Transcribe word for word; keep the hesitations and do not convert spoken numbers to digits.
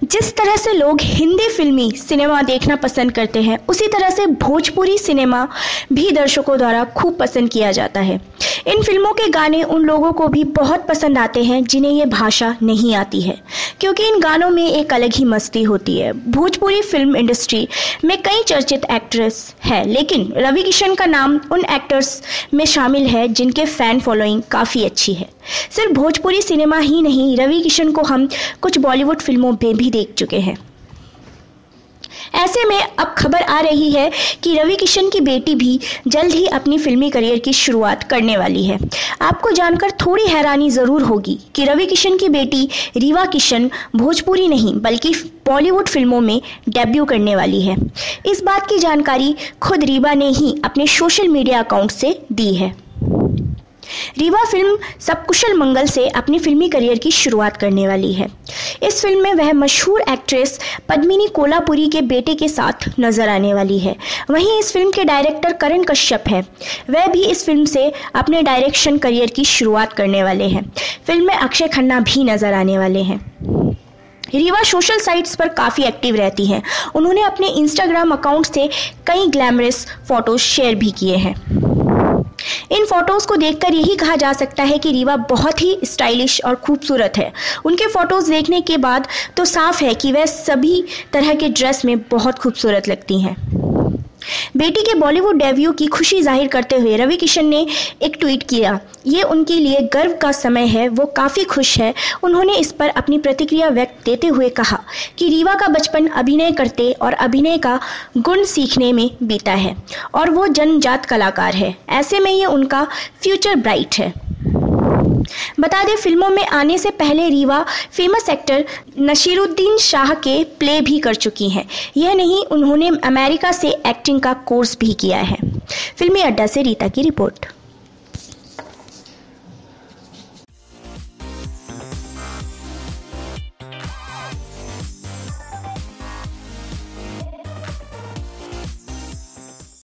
जिस तरह से लोग हिंदी फिल्मी सिनेमा देखना पसंद करते हैं, उसी तरह से भोजपुरी सिनेमा भी दर्शकों द्वारा खूब पसंद किया जाता है। इन फिल्मों के गाने उन लोगों को भी बहुत पसंद आते हैं जिन्हें ये भाषा नहीं आती है, क्योंकि इन गानों में एक अलग ही मस्ती होती है। भोजपुरी फिल्म इंडस्ट्री में कई चर्चित एक्ट्रेस है, लेकिन रवि किशन का नाम उन एक्टर्स में शामिल है जिनके फैन फॉलोइंग काफ़ी अच्छी है। सिर्फ भोजपुरी सिनेमा ही नहीं, रवि किशन को हम कुछ बॉलीवुड फिल्मों में भी देख चुके हैं। ऐसे में अब खबर आ रही है कि रवि किशन की बेटी भी जल्द ही अपनी फिल्मी करियर की शुरुआत करने वाली है। आपको जानकर थोड़ी हैरानी ज़रूर होगी कि रवि किशन की बेटी रीवा किशन भोजपुरी नहीं बल्कि बॉलीवुड फिल्मों में डेब्यू करने वाली है। इस बात की जानकारी खुद रीवा ने ही अपने सोशल मीडिया अकाउंट से दी है। रीवा फिल्म सब कुशल मंगल से अपनी फिल्मी करियर की शुरुआत करने वाली है। इस फिल्म में वह मशहूर एक्ट्रेस पद्मिनी कोल्हापुरी के बेटे के साथ नजर आने वाली है। वहीं इस फिल्म के डायरेक्टर करण कश्यप है, वह भी इस फिल्म से अपने डायरेक्शन करियर की शुरुआत करने वाले हैं। फिल्म में अक्षय खन्ना भी नजर आने वाले हैं। रीवा सोशल साइट्स पर काफ़ी एक्टिव रहती हैं। उन्होंने अपने इंस्टाग्राम अकाउंट से कई ग्लैमरस फोटोज शेयर भी किए हैं। इन फोटोज़ को देखकर यही कहा जा सकता है कि रीवा बहुत ही स्टाइलिश और खूबसूरत है। उनके फोटोज़ देखने के बाद तो साफ है कि वह सभी तरह के ड्रेस में बहुत खूबसूरत लगती हैं। बेटी के बॉलीवुड डेब्यू की खुशी जाहिर करते हुए रवि किशन ने एक ट्वीट किया। ये उनके लिए गर्व का समय है, वो काफ़ी खुश है। उन्होंने इस पर अपनी प्रतिक्रिया व्यक्त देते हुए कहा कि रीवा का बचपन अभिनय करते और अभिनय का गुण सीखने में बीता है और वो जन्मजात कलाकार है। ऐसे में ये उनका फ्यूचर ब्राइट है। बता दें, फिल्मों में आने से पहले रीवा फेमस एक्टर नसीरुद्दीन शाह के प्ले भी कर चुकी हैं। यह नहीं, उन्होंने अमेरिका से एक्टिंग का कोर्स भी किया है। फिल्मी अड्डा से रीता की रिपोर्ट।